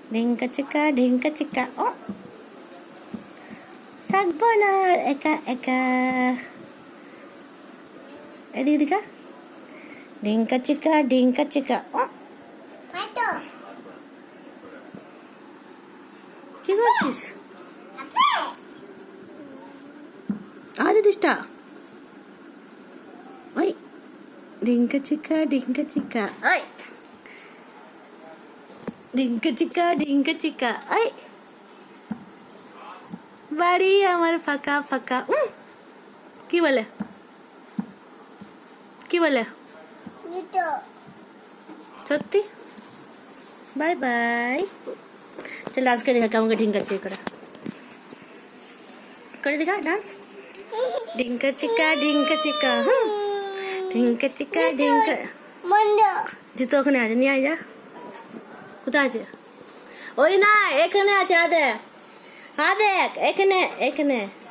ঢিঙ্কা চিকা ও থাকবো না আর একা একা। এদিকে দিকা ঢিঙ্কা চিকা ও কি করছিস? আরে দিসটা ওই ঢিঙ্কা চিকা ওই ঢিঙ্কা চিকা ওই বাড়ি আমার ফাঁকা ফাঁকা। কি বলে সত্যি? Bye bye. চল আজকে দেখা কেমন ঢিঙ্কা চিকা করে দেখা ডান্স। ঢিঙ্কা চিকা ঢিঙ্কা জুতো ওখানে আছে, নিয়ে আয় যা। কোথায় আছে? ওই না, এখানে আছে। দেখ এখানে